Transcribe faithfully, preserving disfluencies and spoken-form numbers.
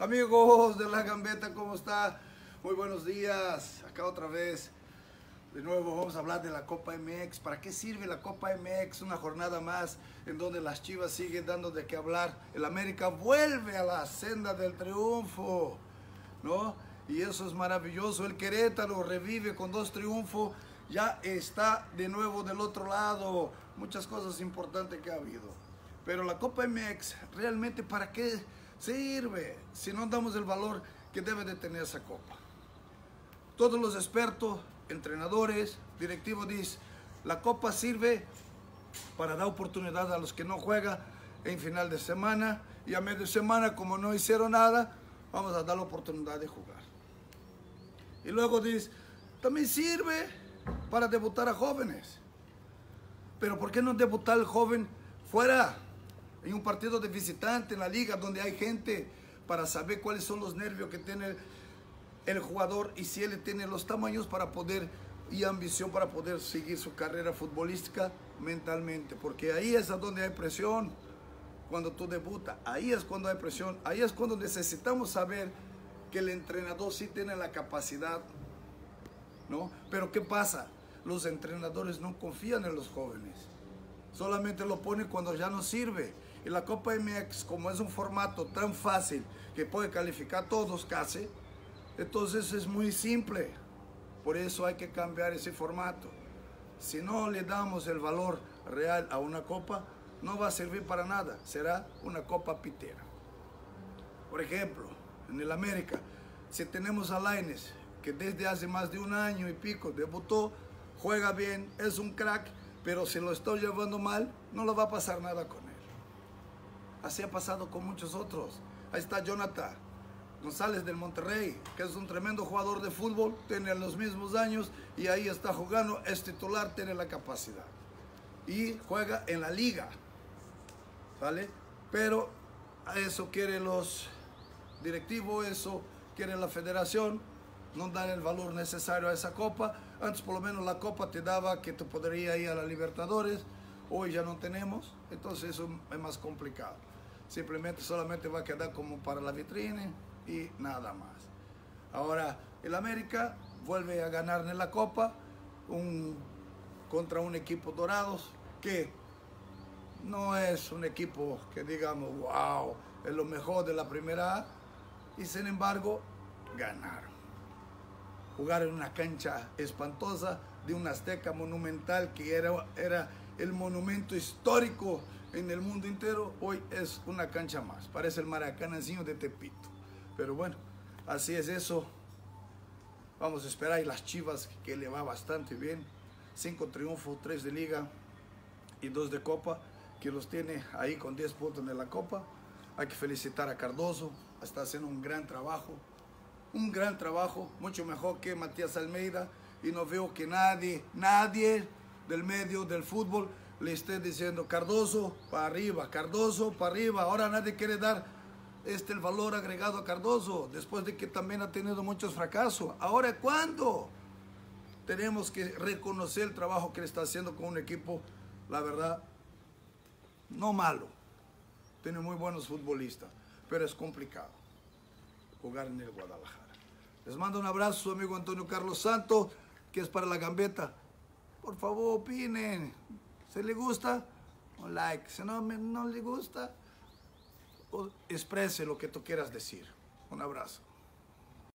Amigos de La Gambeta, ¿cómo está? Muy buenos días. Acá otra vez. De nuevo vamos a hablar de la Copa M X. ¿Para qué sirve la Copa M X? Una jornada más en donde las Chivas siguen dando de qué hablar. El América vuelve a la senda del triunfo, ¿no? Y eso es maravilloso. El Querétaro revive con dos triunfos. Ya está de nuevo del otro lado. Muchas cosas importantes que ha habido. Pero la Copa M X, ¿realmente para qué sirve si no damos el valor que debe de tener esa Copa? Todos los expertos, entrenadores, directivos dicen, la Copa sirve para dar oportunidad a los que no juegan en final de semana, y a medio semana, como no hicieron nada, vamos a dar la oportunidad de jugar. Y luego dice, también sirve para debutar a jóvenes. Pero ¿por qué no debutar al joven fuera, en un partido de visitante, en la liga, donde hay gente, para saber cuáles son los nervios que tiene el jugador y si él tiene los tamaños para poder y ambición para poder seguir su carrera futbolística mentalmente? Porque ahí es donde hay presión. Cuando tú debutas, ahí es cuando hay presión, ahí es cuando necesitamos saber que el entrenador sí tiene la capacidad, ¿no? Pero ¿qué pasa? Los entrenadores no confían en los jóvenes, solamente lo ponen cuando ya no sirve. Y la Copa M X, como es un formato tan fácil que puede calificar a todos casi, entonces es muy simple. Por eso hay que cambiar ese formato. Si no le damos el valor real a una copa, no va a servir para nada. Será una copa pitera. Por ejemplo, en el América, si tenemos a Lainez, que desde hace más de un año y pico debutó, juega bien, es un crack, pero si lo estoy llevando mal, no le va a pasar nada con él. Así ha pasado con muchos otros. Ahí está Jonathan González del Monterrey, que es un tremendo jugador de fútbol, tiene los mismos años y ahí está jugando, es titular, tiene la capacidad. Y juega en la liga, ¿vale? Pero a eso quieren los directivos, eso quiere la federación, no dar el valor necesario a esa copa. Antes por lo menos la copa te daba que te podría ir a la Libertadores, hoy ya no tenemos, entonces eso es más complicado. Simplemente solamente va a quedar como para la vitrina y nada más. Ahora el América vuelve a ganar en la copa un, contra un equipo Dorados que no es un equipo que digamos wow, es lo mejor de la primera A, y sin embargo ganaron. Jugar en una cancha espantosa de un Azteca Monumental que era, era el monumento histórico en el mundo entero, hoy es una cancha más, parece el Maracanãzinho de Tepito. Pero bueno, así es eso. Vamos a esperar. Y las Chivas, que le va bastante bien, cinco triunfos, tres de liga y dos de copa, que los tiene ahí con diez puntos en la copa. Hay que felicitar a Cardoso, está haciendo un gran trabajo, un gran trabajo, mucho mejor que Matías Almeida, y no veo que nadie, nadie del medio del fútbol le esté diciendo Cardoso para arriba, Cardoso para arriba. Ahora nadie quiere dar este el valor agregado a Cardoso, después de que también ha tenido muchos fracasos. Ahora, ¿cuándo? Tenemos que reconocer el trabajo que le está haciendo con un equipo, la verdad, no malo. Tiene muy buenos futbolistas, pero es complicado jugar en el Guadalajara. Les mando un abrazo, su amigo Antonio Carlos Santos, que es para La Gambeta. Por favor, opinen. Si le gusta, un like. Si no, no le gusta, exprese lo que tú quieras decir. Un abrazo.